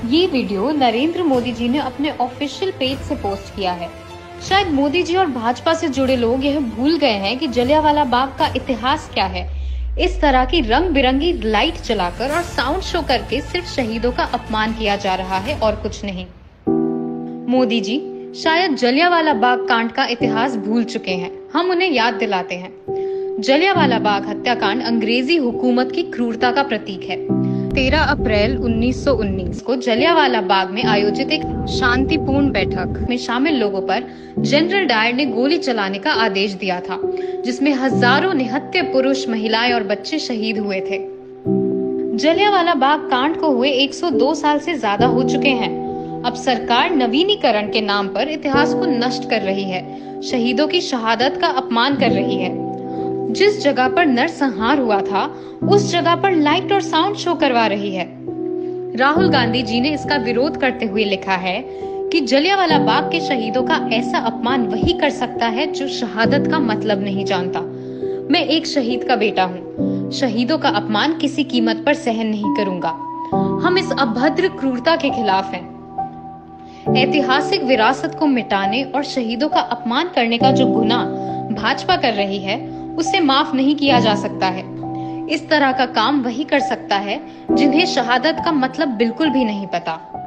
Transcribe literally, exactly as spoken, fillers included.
ये वीडियो नरेंद्र मोदी जी ने अपने ऑफिशियल पेज से पोस्ट किया है। शायद मोदी जी और भाजपा से जुड़े लोग यह भूल गए हैं कि जलियांवाला बाग का इतिहास क्या है। इस तरह की रंग बिरंगी लाइट जलाकर और साउंड शो करके सिर्फ शहीदों का अपमान किया जा रहा है और कुछ नहीं। मोदी जी शायद जलियांवाला बाग कांड का इतिहास भूल चुके हैं। हम उन्हें याद दिलाते हैं। जलियांवाला बाग हत्याकांड अंग्रेजी हुकूमत की क्रूरता का प्रतीक है। तेरह अप्रैल उन्नीस सौ उन्नीस को जलियांवाला बाग में आयोजित एक शांतिपूर्ण बैठक में शामिल लोगों पर जनरल डायर ने गोली चलाने का आदेश दिया था, जिसमें हजारों निहत्थे पुरुष, महिलाएं और बच्चे शहीद हुए थे। जलियांवाला बाग कांड को हुए एक सौ दो साल से ज्यादा हो चुके हैं। अब सरकार नवीनीकरण के नाम पर इतिहास को नष्ट कर रही है, शहीदों की शहादत का अपमान कर रही है। जिस जगह पर नरसंहार हुआ था, उस जगह पर लाइट और साउंड शो करवा रही है। राहुल गांधी जी ने इसका विरोध करते हुए लिखा है कि जलियांवाला बाग के शहीदों का ऐसा अपमान वही कर सकता है जो शहादत का मतलब नहीं जानता। मैं एक शहीद का बेटा हूँ। शहीदों का अपमान किसी कीमत पर सहन नहीं करूंगा। हम इस अभद्र क्रूरता के खिलाफ हैं। ऐतिहासिक विरासत को मिटाने और शहीदों का अपमान करने का जो गुनाह भाजपा कर रही है, उसे माफ नहीं किया जा सकता है। इस तरह का काम वही कर सकता है जिन्हें शहादत का मतलब बिल्कुल भी नहीं पता।